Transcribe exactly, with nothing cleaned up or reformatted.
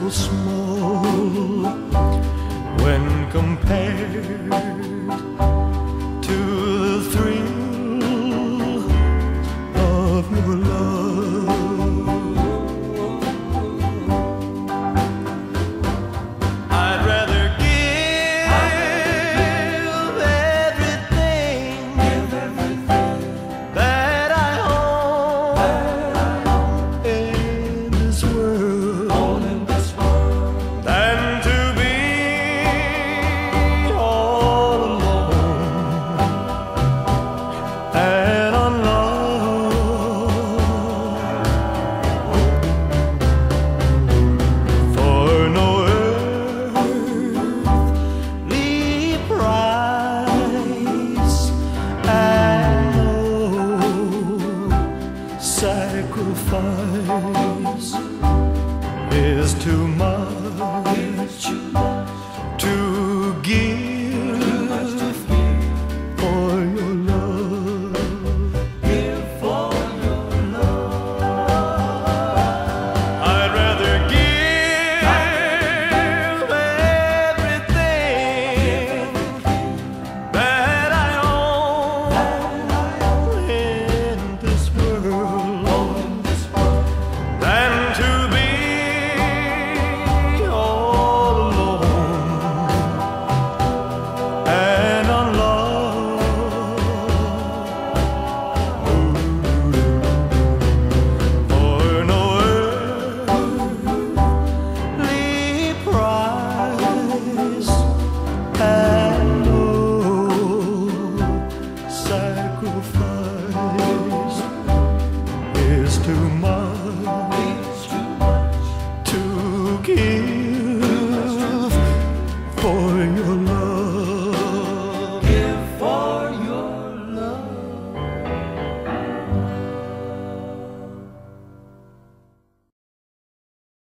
small when compared to the thrill of your love. I'd rather give everything that I own in this world than to be all alone and unloved. For no earthly price and no sacrifice is too much to give for your love. Give for your love. I'd rather give everything that I own in this world than to be all alone and unloved. For no earthly price and no sacrifice is too much